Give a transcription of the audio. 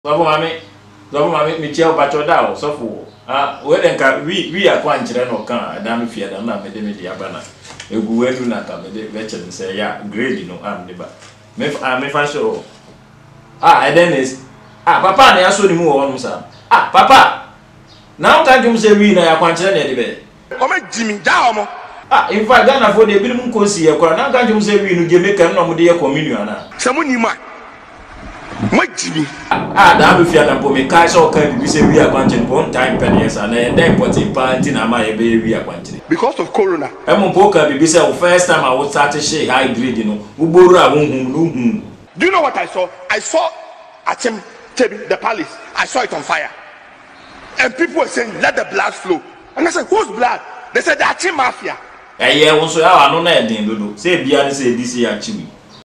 Zobo mami mi chia obacho da o sofo. We den ka we akwa nkyere no kan adam fie adam na mede me dia bana. Egu wenu na ka mede veche me say ya grade no am ne ba. Me fa show. Eden is papa na yaso ni mu wo no sa. Papa. Now can you say we na ya kwa nkyere na de be. O me jimi ja omo. In fact Ghana for the bi mu nkosi ye kwa na can you say we no je make no mo de ye communion na. Se mu ni ma. Majimi. Da be fia na po me kai so kan bi say we akwanche one time pennies and then important party na ma ye be we akwanche. Because of corona. Mo ka bi say first time I would start to share high grade no. Ugboru a won hu. Do you know what I saw? I saw Achim Tebi, the palace. I saw it on fire. And people were saying, let the blood flow. And I said, whose blood? They said, the Achim Mafia. Yeah, so I no na edin dodo. Say bia ni say this year Achim.